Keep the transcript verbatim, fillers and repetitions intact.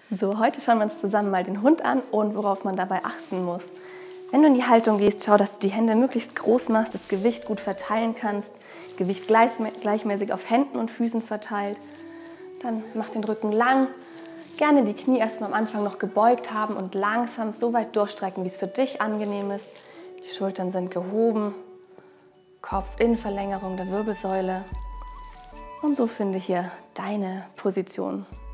So, heute schauen wir uns zusammen mal den Hund an und worauf man dabei achten muss. Wenn du in die Haltung gehst, schau, dass du die Hände möglichst groß machst, das Gewicht gut verteilen kannst, Gewicht gleichmäßig auf Händen und Füßen verteilt. Dann mach den Rücken lang, gerne die Knie erstmal am Anfang noch gebeugt haben und langsam so weit durchstrecken, wie es für dich angenehm ist. Die Schultern sind gehoben, Kopf in Verlängerung der Wirbelsäule. Und so finde hier deine Position.